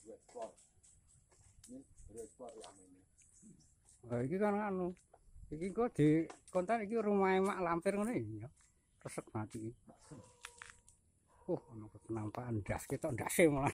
ekspor. Ini baru ekspor yang ini. Oh, iki kan anu. Iki kok di konten iki rumah mak lampir ngono ya. Resek mati iki. Ana penampakan ndas ketok ndase malah.